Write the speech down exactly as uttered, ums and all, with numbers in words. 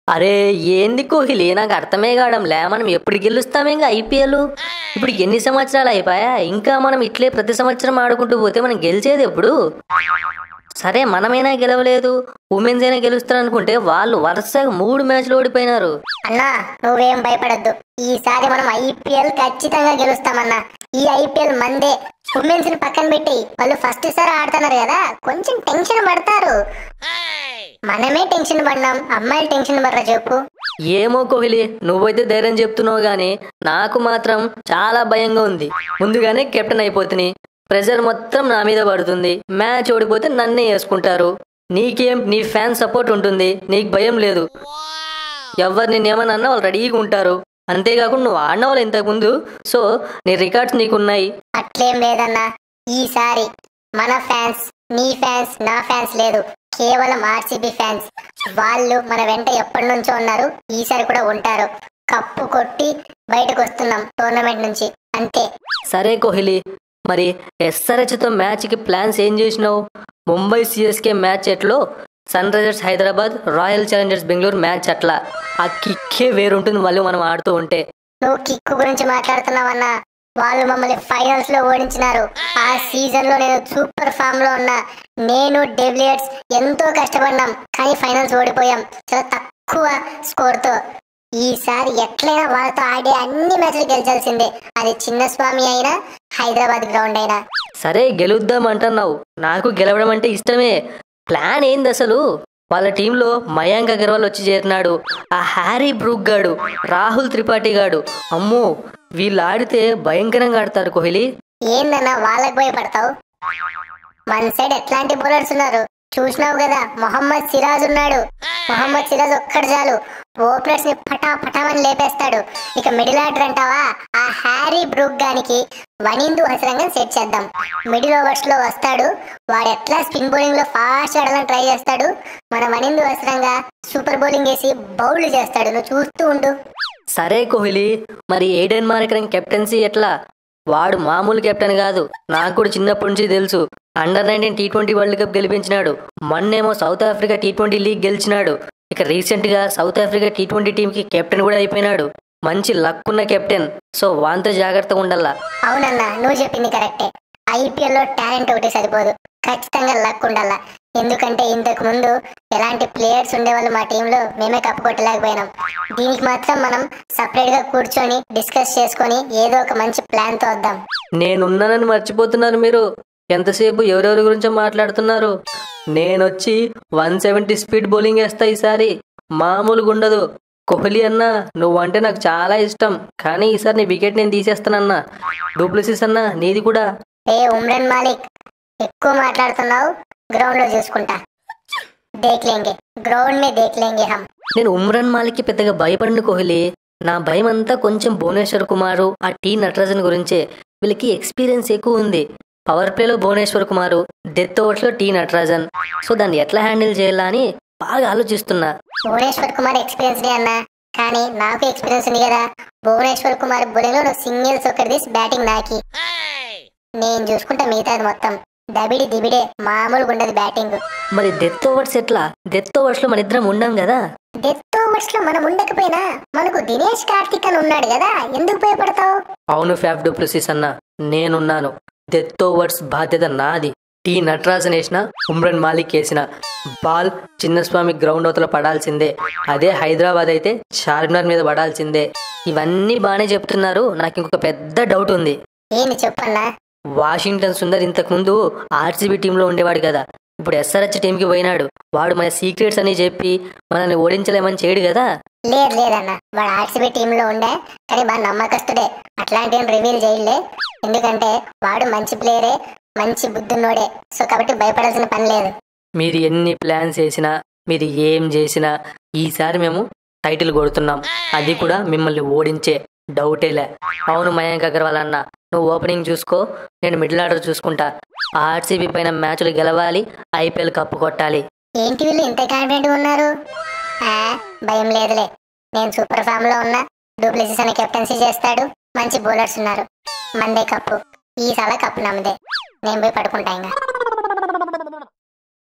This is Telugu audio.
అరే ఏంది కోహ్లీ నాకు అర్థమే కావడంలే మనం ఎప్పుడు గెలుస్తాం ఇంకా ఐపీఎల్ ఇప్పుడు ఎన్ని సంవత్సరాలు అయిపోయా ఇంకా మనం ఇట్లే ప్రతి సంవత్సరం ఆడుకుంటూ పోతే మనం గెలిచేది ఎప్పుడు సరే మనమైనా గెలవలేదు ఉమెన్స్ అయినా గెలుస్తారు అనుకుంటే వాళ్ళు వరుసగా మూడు మ్యాచ్లు ఓడిపోయినారు. అన్నా నువ్వేం భయపడద్దు, ఈసారి మనం ఐపీఎల్ ఖచ్చితంగా గెలుస్తామన్నా. ఈ ఐపీఎల్ మందే. ఉమెన్స్ ని పక్కన పెట్టి వాళ్ళు ఫస్ట్ సారి ఆడుతున్నారు కదా, కొంచెం టెన్షన్ పడతారు. మనమే టెన్షన్ పడినాం, అమ్మాయిలు టెన్షన్ పడరా చెప్పు. ఏమో కోహ్లీ నువ్వైతే ధైర్యం చెప్తున్నావు గానీ నాకు మాత్రం చాలా భయంగా ఉంది. ముందుగానే కెప్టెన్ అయిపోతుంది, ప్రెజర్ మొత్తం నా మీద పడుతుంది. మ్యాచ్ ఓడిపోతే నన్నే వేసుకుంటారు. నీకేం నీ ఫ్యాన్ సపోర్ట్ ఉంటుంది, నీకు భయం లేదు. ఎవరు నేనేమన్నా అన్నా వాళ్ళు రెడీగా ఉంటారు. అంతేకాకుండా నువ్వు ఆడినవాళ్ళు ఇంతకు ముందు, సో నీ రికార్డ్స్ నీకున్నాయి. అట్లేం లేదన్నా, ఈసారి మన ఫ్యాన్స్ నీ ఫ్యాన్స్ నా ఫ్యాన్స్ లేదు, కేవలం ఆర్సీబీ ఫ్యాన్స్. వాళ్ళు మన వెంట ఎప్పటి నుంచో ఉన్నారు, ఈసారి కూడా ఉంటారు. కప్పు కొట్టి బయటకు వస్తున్నాం టోర్నమెంట్ నుంచి, అంతే. సరే కోహ్లీ, మరి ఎస్ఆర్హెచ్తో మ్యాచ్కి ప్లాన్స్ ఏం చేసినావు? ముంబై సిఎస్కే మ్యాచ్ ఎట్లో, sunrisers Hyderabad royal challengers Bengaluru match అట్లా. ఆ కిక్కే వేరుంటుంది మళ్ళీ మనం ఆడుతూ ఉంటే. నువ్వు కిక్కు గురించి మాట్లాడుతున్నావన్నా, వాళ్ళు మమ్మల్ని ఫైనల్స్ లో ఓడించినారు. ఆ సీజన్ లో నేను సూపర్ ఫామ్ లో ఉన్నా. నేను డెవిలియర్స్ ఎంతో కష్టపడినాం, కానీ ఫైనల్స్ ఓడిపోయాం చాలా తక్కువ స్కోర్ తో. ఈసారి ఎట్లయినా వాళ్ళతో ఆడే అన్ని మ్యాచ్లు గెలిచాల్సిందే, అది చిన్న స్వామి అయినా హైదరాబాద్ గ్రౌండ్ అయినా. సరే గెలుద్దాం అంటున్నావు, నాకు గెలవడం అంటే ఇష్టమే. ప్లాన్ ఏంది అసలు? వాళ్ళ టీంలో మయాంక్ అగర్వాల్ వచ్చి చేరినాడు, ఆ హ్యారీ బ్రూక్ గాడు, రాహుల్ త్రిపాఠి గాడు. అమ్మో వీళ్ళు ఆడితే భయంకరంగా ఆడతారు కోహ్లీ. ఏందన్నా వాళ్ళకి భయపడతావు? మన సైడ్ ఎట్లాంటి బౌలర్స్ ఉన్నారు చూసినావు కదా. మొహమ్మద్ సిరాజ్ ఉన్నాడు, మొహమ్మద్ సిరాజ్ ఒక్కడు చాలు, ఓపెనర్స్ ని పటా పటామని లేపేస్తాడు. ఇక మిడిల్ ఆర్డర్ అంటావా, ఆ హ్యారీ బ్రూక్ గానికి వనిందు హసరంగా సెట్ చేద్దాం. మిడిల్ ఓవర్స్ లో వస్తాడు, వాడు ఎట్లా స్పిన్ బౌలింగ్ లో ఫాస్ట్ ఆడాలని ట్రై చేస్తాడు. మన వనిందు హసరంగా సూపర్ బౌలింగ్ వేసి బౌల్డ్ చేస్తాడు, నువ్వు చూస్తూ ఉండు. సరే కోహ్లీ, మరి ఏడెన్ మార్కరన్ కెప్టెన్సీ ఎట్లా? వాడు మామూలు కెప్టెన్ కాదు, నాకు కూడా చిన్నప్పటి నుంచి తెలుసు. Under nineteen T twenty world cup గెలిపించినాడు, మొన్నేమో South Africa T twenty league గెలిచినాడు. ఇక రీసెంట్ గా South Africa T twenty team కి కెప్టెన్ కూడా అయిపోయినాడు. మంచి లక్ ఉన్న కెప్టెన్, సో వాంతో జాగ్రత్తగా ఉండాలా. అవునన్నా నువ్వు చెప్పింది కరెక్టే. ఐపీఎల్ లో టాలెంట్ ఒకటి సరిపోదు, ఖచ్చితంగా లక్ ఉండాలా. ఎందుకంటే ఇంతకు ముందు ఎలాంటి ప్లేయర్స్ ఉండేవాళ్ళు మా టీంలో, మేమే కప్పు కొట్టలేకపోయినాం. దీనికి మాత్రం మనం సపరేట్ గా కూర్చొని డిస్కస్ చేసుకొని ఏదో ఒక మంచి ప్లాన్ తో వద్దాం. నేనున్నానని మర్చిపోతున్నారు మీరు. ఎంతసేపు ఎవరెవరి గురించో మాట్లాడుతున్నారు. నేనొచ్చి వన్ సెవెంటీ స్పీడ్ బౌలింగ్ వేస్తా ఈసారి, మామూలుగా ఉండదు. కోహ్లీ అన్నా నువ్వంటే నాకు చాలా ఇష్టం, కానీ ఈసారి నీ వికెట్ నేను తీసేస్తానన్నా. డూప్లెసిస్ అన్నా నీది కూడా. ఏ ఉమ్రాన్ మాలిక్, ఎక్కువ మాట్లాడుతున్నావు, గ్రౌండ్ లో చూసుకుంటా. దేఖ్లేంగే, గ్రౌండ్ మే దేఖ్లేంగే హమ్. నేను ఉమ్రాన్ మాలిక్ కి పెద్దగా భయపడిన కోహ్లీ, నా భయం అంతా కొంచెం భువనేశ్వర్ కుమారు, ఆ టీ నటరాజన్ గురించే. వీళ్ళకి ఎక్స్పీరియన్స్ ఎక్కువ ఉంది. పవర్ ప్లేలో భువనేశ్వర్ కుమారు, డెత్ ఓవర్స్ లో టీ నటరాజన్. సో దాన్ని ఎట్లా హ్యాండిల్ చేయాలా అని బాగా ఆలోచిస్తున్నా. భువనేశ్వర్ కుమార్ ఎక్స్పీరియన్స్ అన్నా, కానీ నాకు ఎక్స్పీరియన్స్ ఉంది కదా. భువనేశ్వర్ కుమార్ బౌలింగ్ లో సింగిల్స్ ఒకటి తీసి బ్యాటింగ్ నాకి, నేను చూసుకుంటా మిగతాది మొత్తం. దబిడి దిబిడే, మామూలుగా ఉండదు బ్యాటింగ్. మరి డెత్ ఓవర్స్ ఎట్లా? డెత్ ఓవర్స్ లో మన ఇద్దరం ఉండం కదా. డెత్ ఓవర్స్ లో మనం ఉండకపోయినా మనకు దినేష్ కార్తిక్ అని ఉన్నాడు కదా, ఎందుకు భయపడతావు? అవును ఫ్యాఫ్ డూప్లెసిస్ అన్న, నేనున్నాను. డెత్ ఓవర్స్ బాధ్యత నాది. టీ నటరాజన్ వేసిన, ఉమ్రాన్ మాలిక్ వేసిన బాల్ చిన్నస్వామి గ్రౌండ్ అవతల పడాల్సిందే. అదే హైదరాబాద్ అయితే చార్మినార్ మీద పడాల్సిందే. ఇవన్నీ బాగానే చెప్తున్నారు, నాకు ఇంకొక పెద్ద డౌట్ ఉంది. ఏంటి చెప్పన్నా? వాషింగ్టన్ సుందర్ ఇంతకు ముందు ఆర్సీబీ టీంలో ఉండేవాడు కదా, ఇప్పుడు ఎస్ఆర్హెచ్ టీంకి పోయినాడు. వాడు మన సీక్రెట్స్ అని చెప్పి మనల్ని ఓడించలేమని చేయడు కదా. లేదు లేదన్న, వాడు ఆర్సీబీ టీమ్ లో ఉండే, కానీ బాగా నమ్మకస్తుడే. అట్లాంటివి రివీల్ చేయలే, ఎందుకంటే వాడు మంచి ప్లేయరే, మంచి బుద్ధున్నోడే. సో కాబట్టి భయపడాల్సిన పని లేదు. మీరు ఎన్ని ప్లాన్స్ వేసినా, మీరు ఏం చేసినా, ఈసారి మేము టైటిల్ కొడుతున్నాం, అది కూడా మిమ్మల్ని ఓడించే డౌటేలే. అవును మయాంక్ అగర్వాల్ అన్న, నువ్వు ఓపెనింగ్ చూసుకో, నేను మిడిల్ ఆర్డర్ చూసుకుంటా. ఆర్సీబీ పైన మ్యాచ్లు గెలవాలి, ఐపీఎల్ కప్పు కొట్టాలి. ఏంటి వీళ్ళు ఇంత కాన్ఫిడెంట్ గా ఉన్నారు? భయం లేదులే, నేను సూపర్ ఫామ్ లో ఉన్నా. డూప్లెసిస్ అనే కెప్టెన్సీ చేస్తాడు, మంచి బౌలర్స్ ఉన్నారు. మందే కప్పు, ఈసారి కప్పు నమ్మదే. నేను పోయి పడుకుంటా ఇంకా.